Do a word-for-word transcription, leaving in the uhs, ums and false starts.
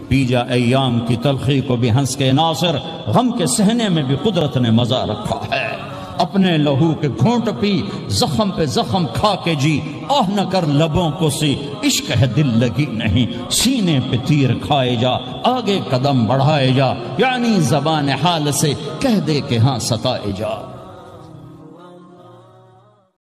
Pizza अय्याम की तलखी को भी हंस के नासिर, गम के सहने में भी कुदरत ने मजा रखा है। अपने लहू के घोंट पी, जख्म पे जख्म खा के जी, आह न कर लबों को सी, इश्क है दिल लगी नहीं, सीने पे तीर खाए जा, आगे कदम बढ़ाए जा, यानी जबान हाल से कह दे के हाँ सताए जा।